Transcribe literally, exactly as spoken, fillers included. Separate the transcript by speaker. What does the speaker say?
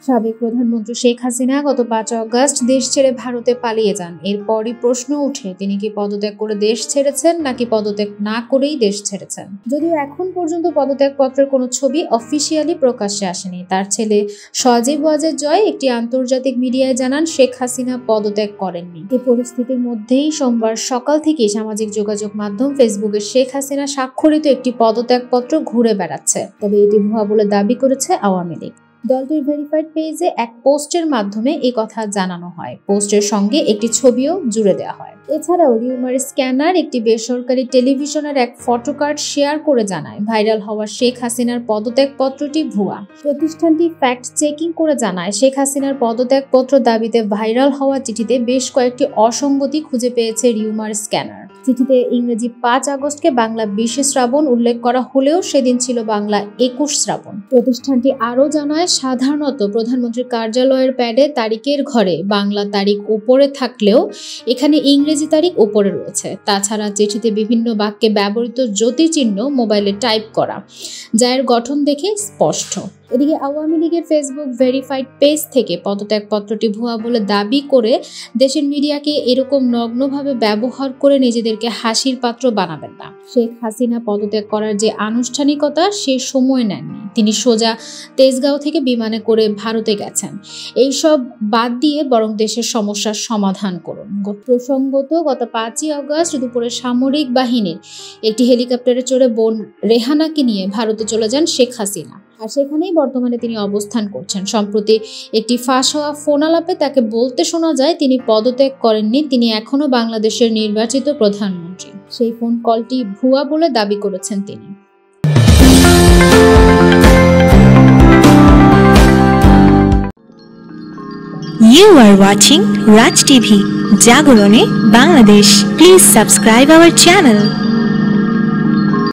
Speaker 1: সাবেক প্রধানমন্ত্রী শেখ হাসিনা গত পাঁচ আগস্ট দেশ ছেড়ে ভারতে পালিয়ে যান। এরপরই প্রশ্ন উঠে তিনি কি পদত্যাগ করে দেশ ছেড়েছেন নাকি পদত্যাগ না করেই দেশ ছেড়েছেন। যদিও এখন পর্যন্ত পদত্যাগপত্রের কোনো ছবি অফিসিয়ালি প্রকাশ্যে আসেনি। তার ছেলে সজীব ওয়াজেদ জয় একটি আন্তর্জাতিক মিডিয়ায় জানান শেখ হাসিনা পদত্যাগ করেননি। এই পরিস্থিতির মধ্যেই সোমবার সকাল থেকেই সামাজিক যোগাযোগ মাধ্যম ফেসবুকে শেখ হাসিনা স্বাক্ষরিত একটি পদত্যাগপত্র ঘুরে বেড়াচ্ছে। তবে এটি ভুয়া বলে দাবি করেছে আওয়ামী লীগ। দলটির ভেরিফাইড পেজে এক পোস্টের মাধ্যমে এই কথা জানানো হয়। পোস্টের সঙ্গে একটি ছবিও জুড়ে দেওয়া হয়। এছাড়াও রিউমার স্ক্যানার একটি বেসরকারি টেলিভিশনের এক ফটোকার্ড শেয়ার করে জানায় ভাইরাল হওয়া শেখ হাসিনার পদত্যাগপত্রটি ভুয়া। প্রতিষ্ঠানটি ফ্যাক্ট চেকিং করে জানায় শেখ হাসিনার পদত্যাগপত্র দাবিতে ভাইরাল হওয়া চিঠিতে বেশ কয়েকটি অসঙ্গতি খুঁজে পেয়েছে রিউমার স্ক্যানার। চিঠিতে ইংরেজি পাঁচ আগস্টকে বাংলা বিশে শ্রাবণ উল্লেখ করা হলেও সেদিন ছিল বাংলা একুশ শ্রাবণ। প্রতিষ্ঠানটি আরও জানায় সাধারণত প্রধানমন্ত্রীর কার্যালয়ের প্যাডে তারিখের ঘরে বাংলা তারিখ উপরে থাকলেও এখানে ইংরেজি তারিখ উপরে রয়েছে। তাছাড়া চিঠিতে বিভিন্ন বাক্যে ব্যবহৃত জ্যোতিচিহ্ন মোবাইলে টাইপ করা, যা এর গঠন দেখে স্পষ্ট। এদিকে আওয়ামী লীগের ফেসবুক ভেরিফাইড পেজ থেকে পদত্যাগপত্রটি ভুয়া বলে দাবি করে দেশের মিডিয়াকে এরকম নগ্নভাবে ব্যবহার করে নিজেদেরকে হাসির পাত্র বানাবেন না। শেখ হাসিনা পদত্যাগ করার যে আনুষ্ঠানিকতা সে সময় নেননি। তিনি সোজা তেজগাঁও থেকে বিমানে করে ভারতে গেছেন। এইসব বাদ দিয়ে বরং দেশের সমস্যার সমাধান করুন। প্রসঙ্গত গত পাঁচই আগস্ট দুপুরে সামরিক বাহিনীর একটি হেলিকপ্টারে চড়ে বোন রেহানাকে নিয়ে ভারতে চলে যান শেখ হাসিনা। আর সেখানেই বর্তমানে তিনি অবস্থান করছেন। সম্প্রতি একটি ফাঁস হওয়া ফোনালাপে তাকে বলতে শোনা যায় তিনি পদত্যাগ করেননি, তিনি এখনো বাংলাদেশের নির্বাচিত প্রধানমন্ত্রী। সেই ফোন কলটি ভুয়া বলে দাবি করেছেন তিনি।
Speaker 2: You are watching Raj T V, Jagorone, Bangladesh. Please subscribe our channel.